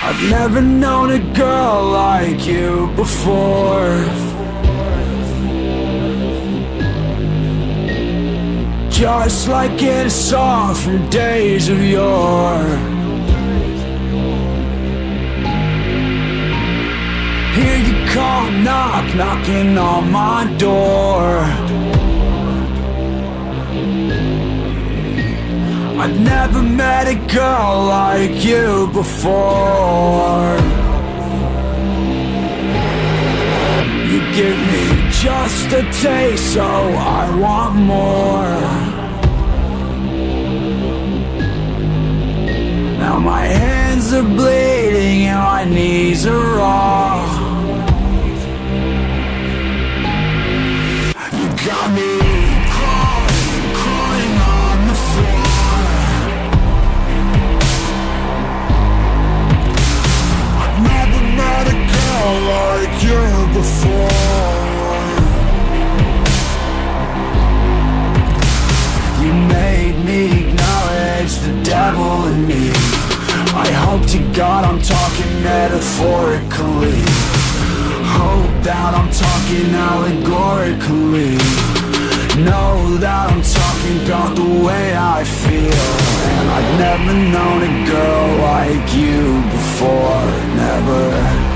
I've never known a girl like you before. Just like in a song from days of yore. Hear you call, knocking on my door. I've never met a girl like you before. You give me just a taste, so I want more. Now my hands are bleeding and my knees are raw. You got me crawling on the floor. I've never met a girl like you before. You made me acknowledge the devil in me. I hope to God I'm talking metaphorically. Hope that I'm talking allegorically. Know that I'm talking about the way I feel. And I've never known a girl like you before, never.